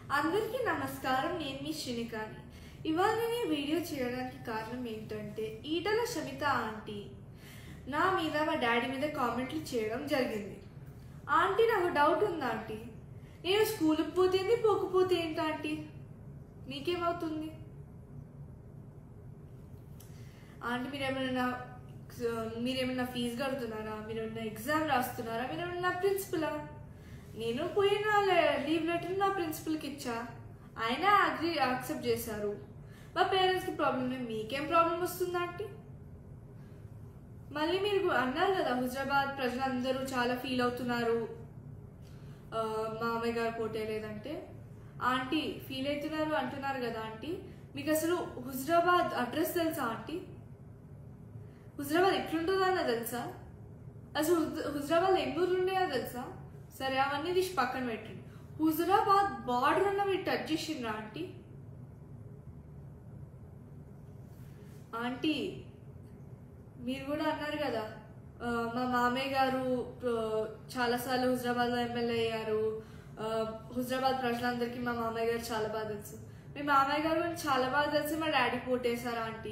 అందరికీ నమస్కారం. నేను మీ శ్రీనికాని. ఇవాళ నేను వీడియో చేయడానికి కారణం ఏంటంటే ఈటల శమిత ఆంటీ నా మీద మా డాడీ మీద కామెంట్లు చేయడం జరిగింది. ఆంటీ నాకు డౌట్ ఉంది ఆంటీ, నేను స్కూల్కి పోతేంది పోకపోతే ఏంటి ఆంటీ, మీకేమవుతుంది ఆంటీ? మీరేమైనా ఫీజు కడుతున్నారా? మీరేమైనా ఎగ్జామ్ రాస్తున్నారా? మీరేమైనా ప్రిన్సిపలా? నేను పోయిన లీవ్ లెటర్ నా ప్రిన్సిపల్కి ఇచ్చా, ఆయన యాక్సెప్ట్ చేశారు. మా పేరెంట్స్కి ప్రాబ్లం లేదు, మీకేం ప్రాబ్లం వస్తుందా ఆంటీ? మళ్ళీ మీరు అన్నారు కదా హుజరాబాద్ ప్రజలందరూ చాలా ఫీల్ అవుతున్నారు మామయ్య గారు పోటే లేదంటే. ఆంటీ ఫీల్ అవుతున్నారు అంటున్నారు కదా ఆంటీ, మీకు అసలు హుజరాబాద్ అడ్రస్ తెలుసా ఆంటీ? హుజరాబాద్ ఎట్లుంటుందన్న తెలుసా? అసలు హుజరాబాద్ ఎన్ని ఊర్లు ఉన్నాయో తెలుసా? సరే అవన్నీ తీసి పక్కన పెట్టండి. హుజరాబాద్ బార్డర్ ఉన్న మీరు టచ్ చేసిండ్రా ఆంటీ? ఆంటీ మీరు కూడా అన్నారు కదా మా మామయ్య గారు చాలాసార్లు హుజరాబాద్లో ఎమ్మెల్యే అయ్యారు, హుజరాబాద్ ప్రజలందరికీ మా మామయ్య గారు చాలా బాగా తెలుసు. మీ మామయ్య గారు చాలా బాగా తెలిసి మా డాడీ పోటేశారా ఆంటీ?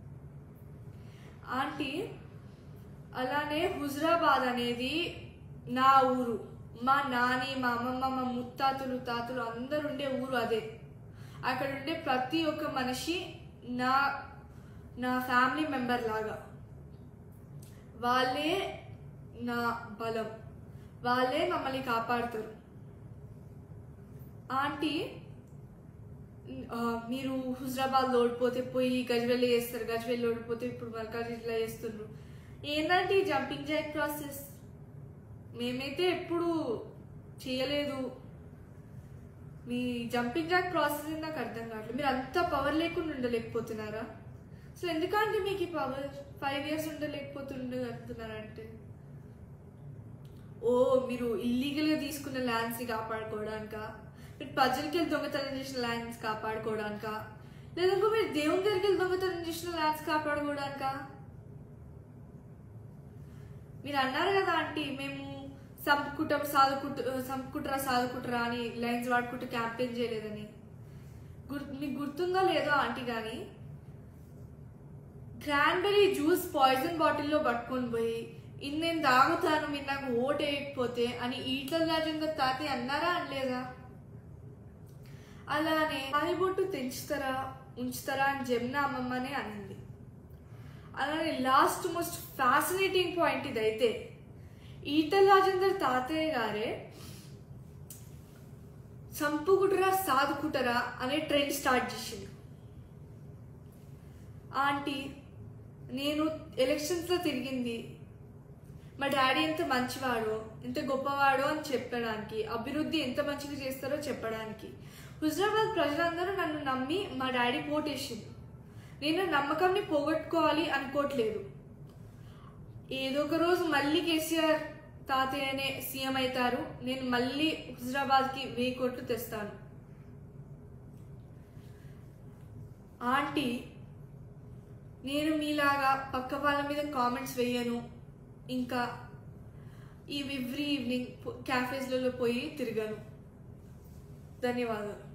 ఆంటీ అలానే హుజరాబాద్ అనేది నా ఊరు, మా నాని మా అమ్మమ్మ మా ముత్తాతలు తాతలు అందరు ఉండే ఊరు అదే. అక్కడ ఉండే ప్రతి ఒక్క మనిషి నా నా ఫ్యామిలీ మెంబర్ లాగా. వాళ్ళే నా బలం, వాళ్ళే మమ్మల్ని కాపాడుతారు. ఆంటీ మీరు హుజరాబాద్ ఓడిపోతే పోయి గజ్వేల్ చేస్తారు, గజ్వేల్ ఓడిపోతే ఇప్పుడు మల్కాజ్గిరిలో చేస్తున్నారు. ఏంటంటే జంపింగ్ జాక్ ప్రాసెస్ మేమైతే ఎప్పుడు చేయలేదు. మీ జంపింగ్ జాక్ ప్రాసెస్ నాకు అర్థం కావట్లేదు. మీరు అంత పవర్ లేకుండా ఉండలేకపోతున్నారా? సో ఎందుకంటే మీకు ఈ పవర్ 5 years ఉండలేకపోతుంటున్నారంటే, ఓ మీరు ఇల్లీగల్గా తీసుకున్న ల్యాండ్స్ని కాపాడుకోవడానికా? మీరు ప్రజలకి వెళ్ళి దొంగతనం చేసిన ల్యాండ్స్ కాపాడుకోవడానికా? లేదంటే మీరు దేవుని దగ్గరికి వెళ్ళి దొంగతనం చేసిన ల్యాండ్స్ కాపాడుకోవడానికా? మీరు అన్నారు కదా ఆంటీ మేము సంపుకుంటారా సాదుకుంటారా అని లైన్స్ వాడుకుంటూ క్యాంపెయిన్ చేయలేదని. మీకు గుర్తుందో లేదో ఆంటీ, కానీ క్రాన్బెర్రీ జ్యూస్ పాయిజన్ బాటిల్లో పట్టుకొని పోయి నేను తాగుతాను మీరు నాకు ఓటు వేయకపోతే అని ఈటల రాజేందర్ తాతయ్య అన్నారా అనలేదా? అలానే తాయిబొట్టు తెంచుతారా ఉంచుతారా అని జమున అమ్మమ్మనే అనింది. అలానే లాస్ట్ మోస్ట్ ఫ్యాసినేటింగ్ పాయింట్ ఇదైతే, ఈటల రాజేందర్ తాతయ్య గారే సంపుకుటరా సాదుకుటరా అనే ట్రెండ్ స్టార్ట్ చేసింది. ఆంటీ నేను ఎలక్షన్స్లో తిరిగింది మా డాడీ ఎంత మంచివాడో ఎంత గొప్పవాడో అని చెప్పడానికి, అభివృద్ధి ఎంత మంచిగా చేస్తారో చెప్పడానికి. హుజరాబాద్ ప్రజలందరూ నన్ను నమ్మి మా డాడీ పోటేసింది. నేను నమ్మకంని పోగొట్టుకోవాలి అనుకోవట్లేదు. ఏదో ఒక రోజు మళ్ళీ కేసీఆర్ తాతయ్యనే సీఎం అవుతారు, నేను మళ్ళీ హుజరాబాద్కి 1000 కోట్లు తెస్తాను. ఆంటీ నేను మీలాగా పక్క వాళ్ళ మీద కామెంట్స్ వేయను, ఇంకా ఎవ్రీ ఈవినింగ్ క్యాఫేస్లలో పోయి తిరగను. ధన్యవాదాలు.